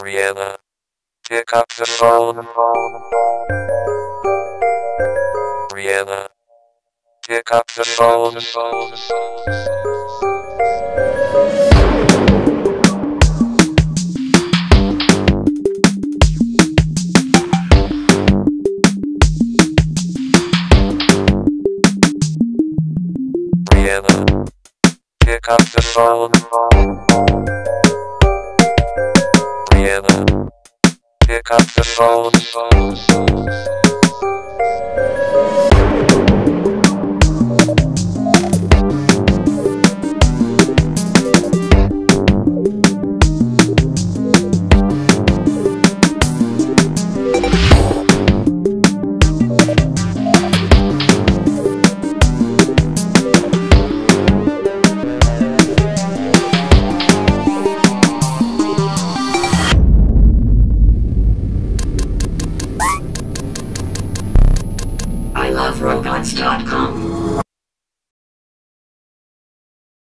Brianna, pick up the phone. Brianna, pick up the phone. Brianna, pick up the phone. Brianna, pick up the phone. I love robots.com.